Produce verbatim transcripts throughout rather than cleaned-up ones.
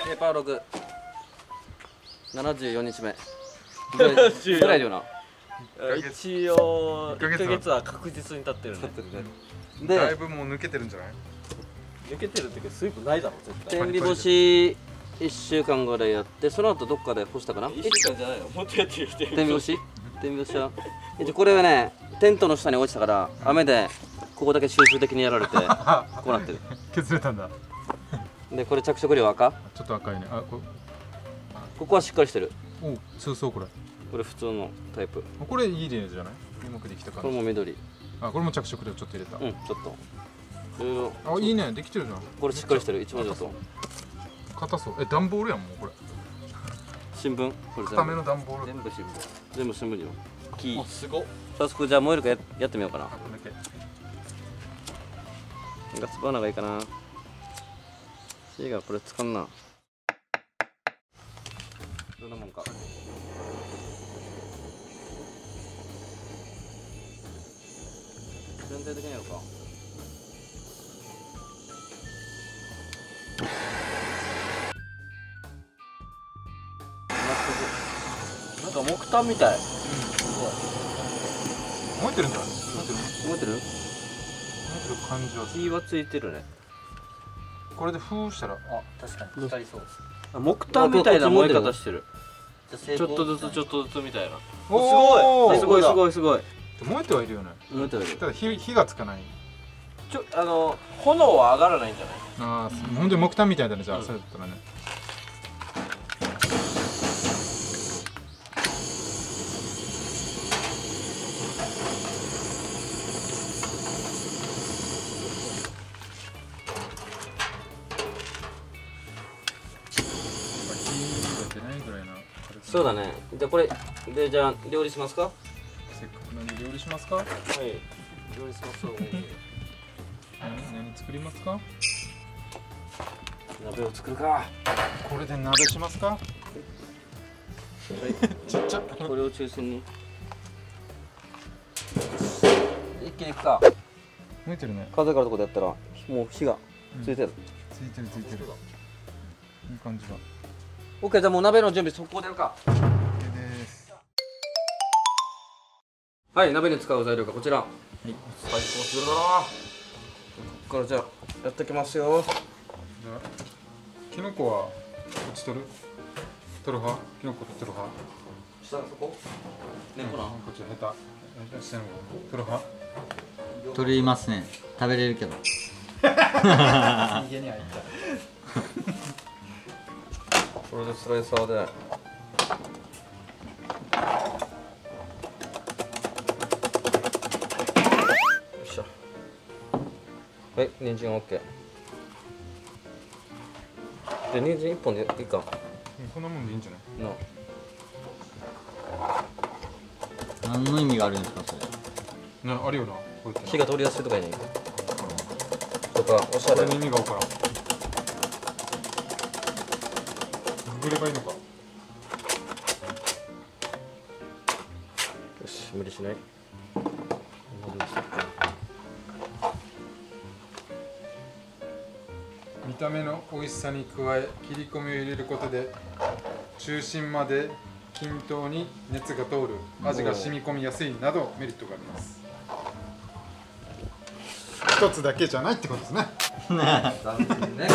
ペーパーログななじゅうよにちめぐらいだよな。 一応いっかげつは確実に経ってるね。 でだいぶもう抜けてるんじゃない？ 抜けてるってけど水分ないだろ絶対。 天日干しいっしゅうかんぐらいやって、その後どっかで干したかな。 いっしゅうかんじゃないの、もっとやってる。 天日干し天日干しは一応これはね、テントの下に落ちたから雨でここだけ集中的にやられてこうなってる。 削れたんだ。 でこれ着色料赤、 ちょっと赤いね。あ、こここはしっかりしてる。 お、強そうこれ。 これ普通のタイプ。 これいい例じゃない？うまくできた感じ。 これも緑。 あ、これも着色料ちょっと入れた。 うん、ちょっといろいろ。 あ、いいね、できてるじゃん。 これしっかりしてる。一番上と硬そう。え、段ボールやんもうこれ。 新聞、これ固めの段ボール。 全部新聞。全部新聞よ。木。 すごっ。 早速じゃあ燃えるか や, やってみようかな。 これだけ。 ガスバーナーがいいかな。C がこれ使うな。どんなもんか。全体的にやるか。 なんか木炭みたい。 燃えてるんじゃない？燃えてる。 燃えてる？ 燃えてる感じは。 火はついてるね。 これで封したら、 あ、確かに光りそう。 木炭みたいな燃え方してる。 ちちょっとずつちょっとずつみたいな。 おー、 すごいすごいすごい。 燃えてはいるよね。 燃えてる。 ただ火火がつかない。 ちょあの炎は上がらないんじゃない？ ああ、本当に木炭みたいだね。じゃあ、それだったらね。 そうだね。じゃあこれでじゃあ料理しますか？ せっかくなんで料理しますか？ はい。料理しますよ。 何何作りますか？ 鍋を作るか。 これで鍋しますか？ちっちゃ。 これを中心に一気にいくか。 燃えてるね。 風があるところでやったらもう火がついてる。 ついてるついてる。いい感じだ。 オッケー、じゃあもう鍋の準備速攻でやるか。 OK です。 はい、鍋に使う材料がこちら。 はい。 最高するな。ここからじゃあやっていきますよ。 じゃあキノコはこっち取る？取る派？キノコ取る派？ 下のそこ？ね、こな。 こっちヘタ。下の方取る派？ 取りますね。食べれるけど。 家に入った。 これでスライサーで。よいしょ。はい、人参 OK。で、人参一本でいいか。 こんなもんでいいんじゃない？ な。 何の意味があるんですかそれ？ ね、あるよな。こうやって。 火が通りやすいとかやねん。とか、おしゃれ。 これに意味が分からん。ググればいいのか。よし、無理しない。 見た目の美味しさに加え切り込みを入れることで中心まで均等に熱が通る、味が染み込みやすいなどメリットがあります。一つだけじゃないってことですね。 残念ね。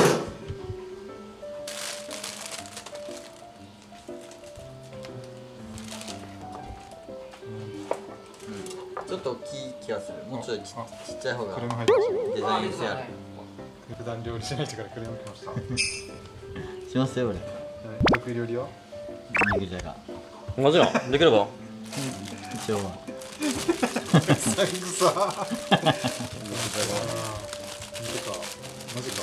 ちょっと大きい気がする。もうちょっとちちっちゃい方がクレーム入ってましたね。 デザイン性ある。 普段料理しない人からクレーム来ました。はい、 しますよ俺。 得意料理は？ 肉じゃが。 もちろん、できれば。 一応は。 さんくさ。肉じゃが。マジか。マジか。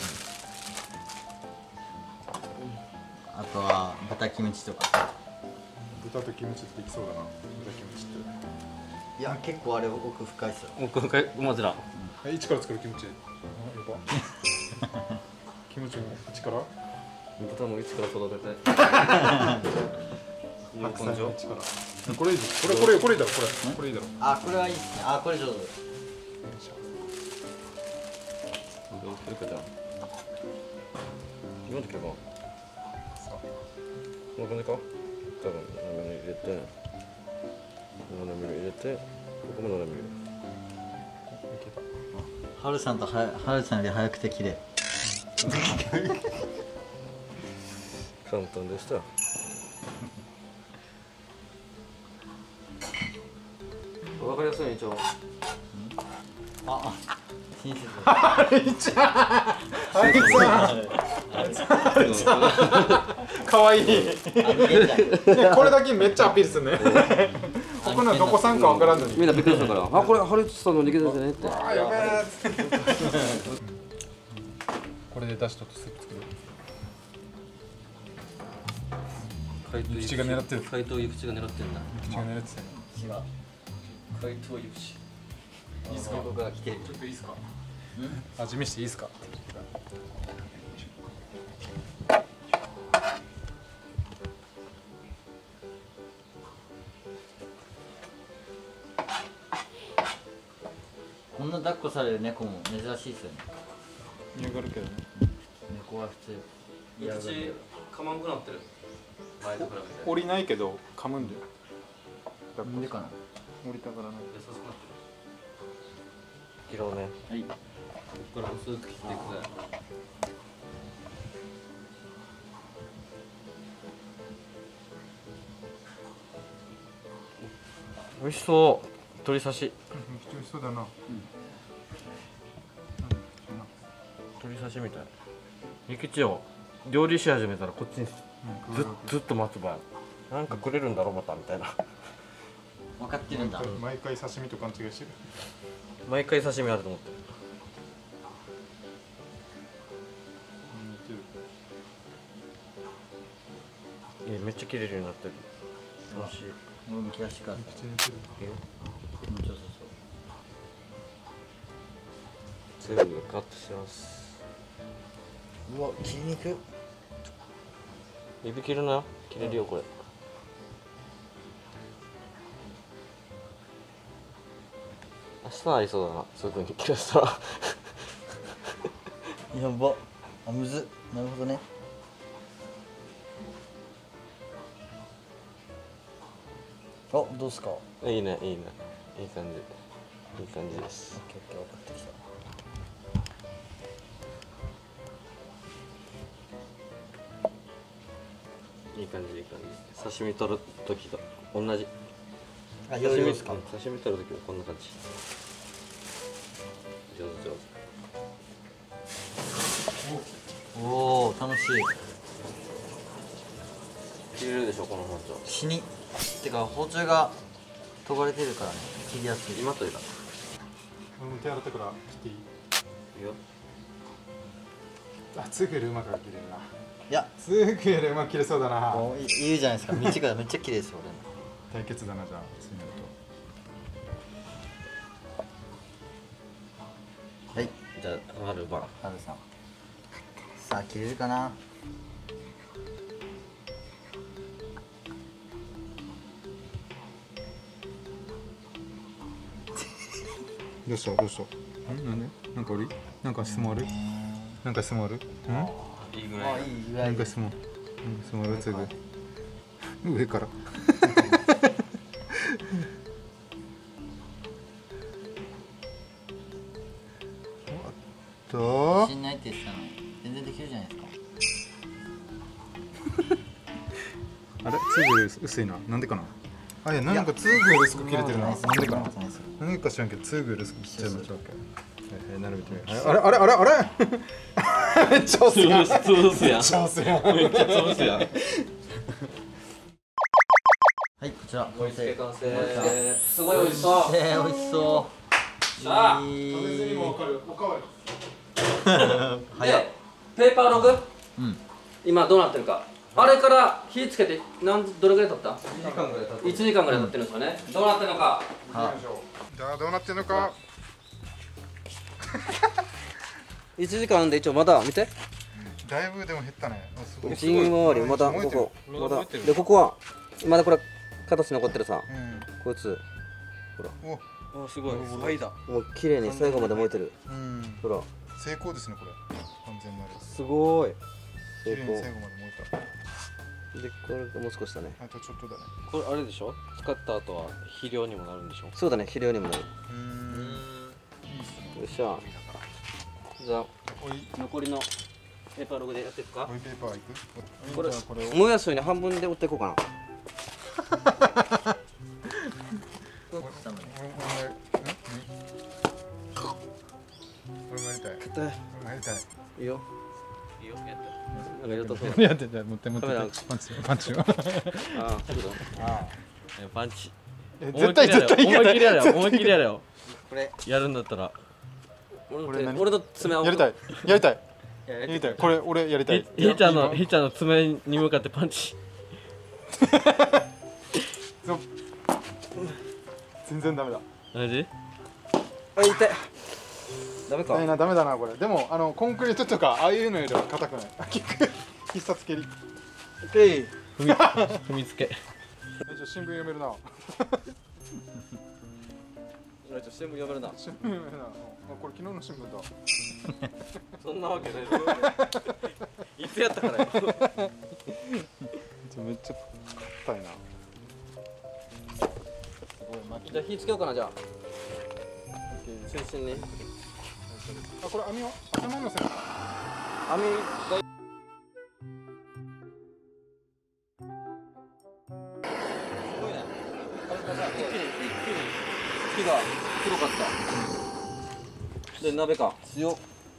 あとは豚キムチとか。 豚とキムチってできそうだな。豚キムチって。 いや結構あれ奥深いっすよ。 もう一回、もちろん。 え、一から作るキムチ。あ、やば。キムチも一から？ 豚も一から育てて。 白菜の一から。これいいぞ。これこれこれいいだろこれ。これいいだろ。 あこれはいいっすね。あこれ上手。 どうするかじゃあ。今のとけば。 こんな感じか。多分斜めに入れて、斜めに入れて、ここも斜めに入れる。いけた。 はるさんとははるさんより早くて綺麗。 簡単でした。わかりやすいね、一応。 あ、親切。 あいちゃんあいつあいつかわいいねこれだけめっちゃアピールするねここのどこさんかわからんのにみんなびっくりするから、あ、これハリウッドさんの肉ですねって。 あ、やべえこれで出しとってスープ作る怪盗口が狙ってる怪盗ゆくちが狙ってんだ。 口が狙ってたよ違う。 怪盗ゆくち。 いいっすか僕が来てる。 ちょっといいっすか味見していいっすかこんな抱っこされる猫も珍しいですよね。 嫌がるけどね猫は普通ゆくち噛まんくなってる。前と比べて。 降りないけど噛むんだよなんでかな。 降りたからない優しくなってる。切ろうね。 はい。 ここから薄く切っていくぜ。美味しそう。鶏刺し。 めっちゃ美味しそうだな鶏刺しみたい。ゆきちを料理し始めたらこっちにずずっと待つ場合。なんかくれるんだろうまたみたいな。 分かってるんだ。 毎回刺身と勘違いしてる毎回刺身あると思ってる。え、めっちゃ切れるようになってる。楽しい。 俺も切らしてください。 めっちゃ似てるいいよ。 気持ちよさ全部カットします。 そう。うわ、切り肉。 指切るなよ。切れるよこれ。明日ありそうだな。すぐに切らせたら。 やば。あ、むずっ。なるほどね。あ、どうですか。オッいいねいいね。いい感じ。いい感じです。 ケーオッケー、分かってきた。 いい感じいい感じ。刺身取る時と同じ。 あ、 刺身余裕ですか。 刺身取る時もこんな感じ。上手上手。 おお、楽しい。 切れるでしょこの包丁。 死に。てか包丁が研がれてるからね、切りやすい。 今といだ。 俺も手洗ってから切っていいいいよ。 あ、すぐよりうまく切れるな。 いや、 すぐよりうまく切れそうだな。 もう言うじゃないですか。道がめっちゃ綺麗ですよ。 対決だな、じゃあそうなる俺。はい、 じゃあはる番。 はるさん。さあ切れるかな。 どうしたどうした。んなんで？なんかおり？なんか質問ある？なんか質問ある？ん？ いいぐらい。 あ、いいぐらないんか質問。うん、質問あるつぐ。上から。と自信ないって言ってたのに全然できるじゃないですか。 あれ、つぐより薄いな。なんでかな。あ、いや、なんかつぐより薄く切れてるな。なんでかな。なんでか知らんけど、つぐより薄く切っちゃいましたっけ。はいはい、並べてみる。あれあれあれあれ。めっちゃ薄いやん。 潰すやん。 めっちゃ薄いやん。 めっちゃ潰すやん。 はい、こちら完成。 完成。すごい美味しそう。 えー、美味しそう。 さあいい食べずにもわかる。おかわり。 早っ。 で、ペーパーログ。 うん。 今どうなってるか。あれから火つけてなんどれぐらい経った？ いちじかんぐらい経ってる。 いちじかんぐらい経ってるんですよね。どうなってるのか。 はじゃあどうなってるのか。 いちじかんで一応まだ見て。 だいぶでも減ったね。あすごい内回りまだここまだでここはまだこれ形残ってるさ。こいつうん。 お、すごい。はいだ。 もう綺麗に最後まで燃えてる。 お、うん。 ほら成功ですねこれ。完全なる。 すごい。 綺成功。 麗に最後まで燃えた。 でこれがもう少しだね。 あとちょっとだね。 これあれでしょ、使った後は肥料にもなるんでしょ。 そうだね、肥料にもなる。 うーん。 よっしゃ。じゃあおい残りのペーパーログでやっていくか。 おいペーパーいく。 これじゃあこれを。 もやしに半分で折っていこうかな。 俺もや俺もやりたい。 硬い。 俺もやりたい。 いいよ。 いいよ、やって。 なんかやるとそう。 やってじゃあ持って持ってカメラパンチパンチを。 ああ、そうだ。 あパンチ。 あ。絶対絶対思いっきりやれよ。思いっきりやれよ。 これやるんだったら。 俺のこれ何手俺の爪をやりたいやりたいややりたいこれ俺やりたい。 ひひーちゃんのひーちゃんの爪に向かってパンチ。 そう全然ダメだ。 マジ？ あ、痛い。ダメか。 痛いなダメだなこれ。でもあのコンクリートとかああいうのよりは硬くない。必殺蹴り。 えい。 踏み踏みつけ。 えじゃあ新聞読めるな。 俺ちょっと新聞読めるな。 新聞読めるな。あこれ昨日の新聞だ。 そんなわけない。いつやったからよ。 めっちゃ硬いな。 じゃあ火つけようかなじゃあ。中心に。 あこれ網は頭のせる。 網が。すごいね。一気に一気に火が広かった。で鍋か。強っ。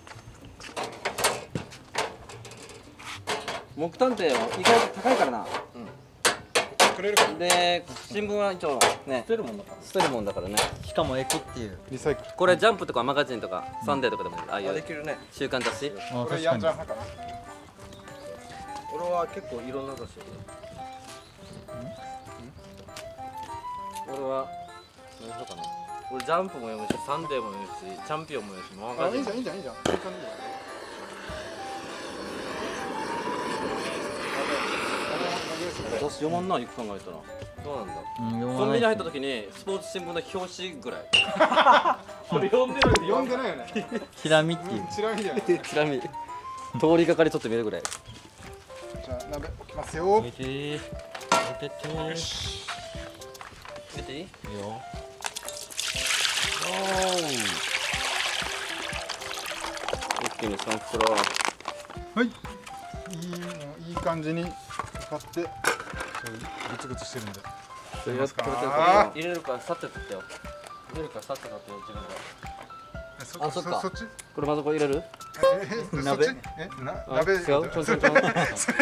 木炭って意外と高いからな。 くれるか。 で新聞は一応ね捨てるもんだから。 捨てるもんだからね。 しかもエコっていう。 リサイクル。 これジャンプとかマガジンとかサンデーとかでもああいうできるね。 週刊雑誌。 あ、 これ確かにやんじゃん派かな。 俺は結構いろんな雑誌。 俺は何しようかな。 俺ジャンプも読むし、サンデーも読むし、チャンピオンも読むし、マガあいジンもいじゃんいいじゃんいいじゃん。いい感じだよ。 雑誌読まんな、よく考えたら。 そうなんだ。 うん、読コンビニまない入った時にスポーツ新聞の表紙ぐらい。 これ読んでる読んでないよね。 チラ見っていう。 ちなみにだよね。 ちなみに通りがかりちょっと見えるぐらい。 じゃあ鍋置きますよ。 見てー。見ててー。 見ていい？ いいよ。 一気にサンフラワー。 はい。いいもういい感じにかかって、グツグツしてるんで。 それやってくれてるあか入れるからさって取ってよ。入れるからさって取ってよ、自分で。 えそあそっかそっち？ これまずこれ入れる？ ええそっ鍋ち？えなあ鍋？ 違うちょんちょんちょん。 それ鍋。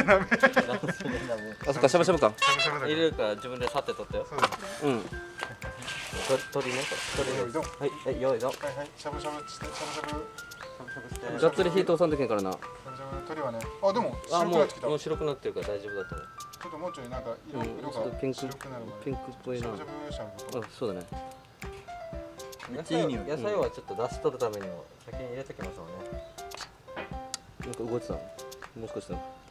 あ、そっか、しゃぶしゃぶか。 しゃぶしゃぶだから。 入れるから自分でさって取ってよ。 そうだ。 うん。 取りね。取りね。 よいどん。 はい、はい、よいどん。 はいはい。しゃぶしゃぶしてしゃぶしゃぶ。しゃぶしゃぶして。 がっつり火通さんとけんからな。 しゃぶしゃぶ鳥はね。あでもあ、もう白くなってきた。ちょもう白くなってるから大丈夫だと思う。 っともうちょいなんか色うん色がちょっとピンク白くなるまで。 ピンクっぽいな。 しゃぶしゃぶしゃぶ。 あ、そうだね。 めっちゃいい匂い。 野菜はちょっと出し取るためにも先に入れときましょうね。 なんか動いてた。もう少しだ。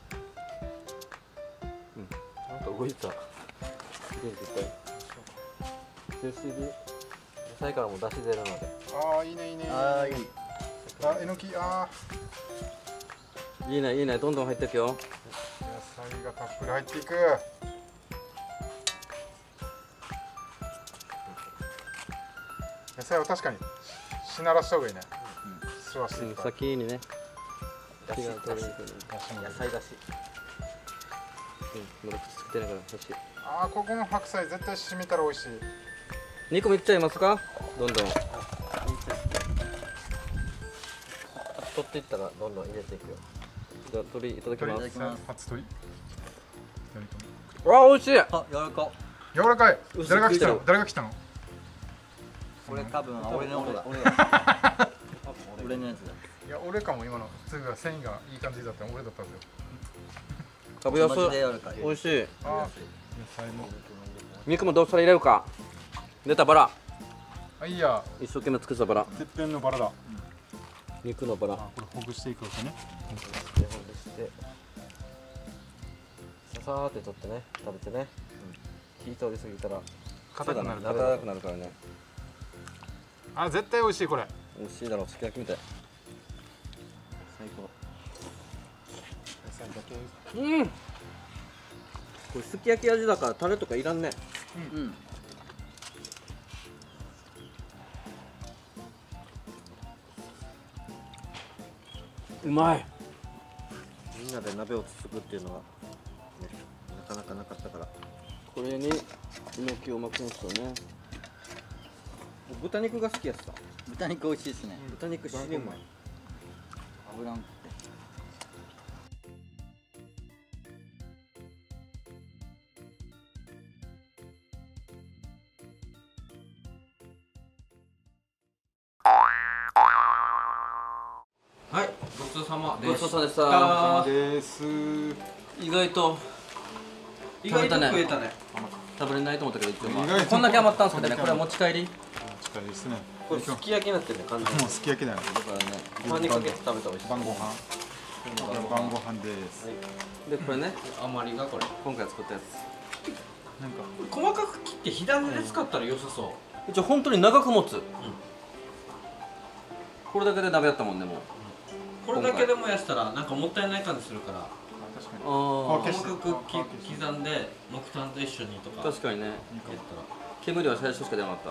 なんか動いてた。 出てきた。中水で。 野菜からも出汁出るので。 ああいいねいいね。 ああ、いい。 あえのきあいいね、いいね、どんどん入ってくよ。 あ野菜がたっぷり入っていく。野菜は確かにしならした方がいいね。吸わしていうん、 くから。 先にね。火が通るように。 野菜だし。 うん、まだ口つけてないから、よし。 ああここの白菜絶対染みたら美味しい。 肉もいっちゃいますか？どんどん。 取っていったらどんどん入れていくよ。 じゃあ、鶏いただきます。 きます初取り。 あ、美味しい。 あ、柔らか。 柔らかい。 薄く誰が来たの切っ？ 誰が来たの？ これ多分俺の俺だ。 俺俺のやつだ。 いや俺かも今の。すぐ繊維がいい感じだったの俺だったんですよ。 かぶやすマジで柔らかい。 美味しい。 ああ野菜も。 肉もどうしたら入れるか。出たバラ。 あいいや。 一生懸命作ったバラ。 てっぺんのバラだ。 肉のバラ。 あこれほぐしていくわけね。 でほぐしてささーって取ってね、食べてね。火通りすぎたら硬くなる。 硬くなるからね。 あ絶対美味しいこれ。 美味しいだろう、すき焼きみたい。最高。 野菜だけ。 うん。 これすき焼き味だからタレとかいらんね。 うん。 うまい。みんなで鍋をつつくっていうのは、ね、なかなかなかったから。これにえのきを巻くんですよね。豚肉が好きやつさ。 豚肉美味しいですね。 豚肉しりうまい。 油ん。 はい、ごちそうさまでごちそうさまでしあた。 です意外と意外と食えたね。 食べれないと思ったけど一応ま意外とあこんだけ余ったんですけどね。これは持ち帰り。 近いですねこれすき焼きになってるね、完全に。 もうすき焼きだよだからね。 パンにかけて食べたら美味しい。 晩ご飯晩ご飯ですでこれね、 余りがこれ。 今回作ったやつ。 なんか細かく切って火種で使ったら良さそう。 一応本当に長く持つ。これだけで鍋やったもんねもう。 これだけでもやしたらなんかもったいない感じするから、 確かにあ細かくき刻んで木炭と一緒にとかあ確かにね。 やったら煙は最初しか出なかった。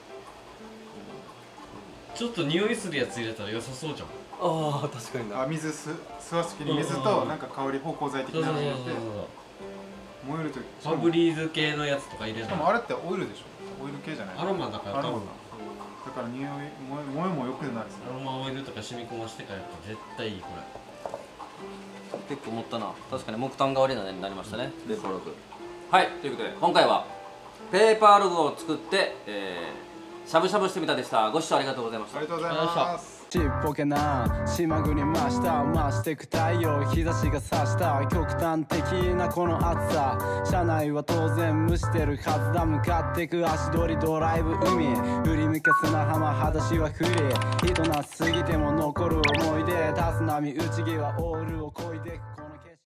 ちょっと匂いするやつ入れたら良さそうじゃん。 ああ確かにあ水す吸わすきに水となんか香り芳香剤的そうそうそうなの入れてそう。 燃えるとファブリーズ系のやつとか入れしるかもあれってオイルでしょオイル系じゃないアロマだから多分アロマだから匂い燃え燃えも良くなるアロマオイルとか染み込ましてからやったら絶対いいこれ。 結構持ったな。確かに木炭代わりになりましたね。ペーパーログ。はいということで今回はペーパーログを作って、えー、しゃぶしゃぶしてみたでした。ご視聴ありがとうございましたあり。がとうございますちっぽけな島国真下を増してく太陽日差しが差した極端的なこの暑さ車内は当然蒸してるはずだ向かってく足取りドライブ海振り向け砂浜裸足はフリー人なすぎても残る思い出タス波内際オールをこいで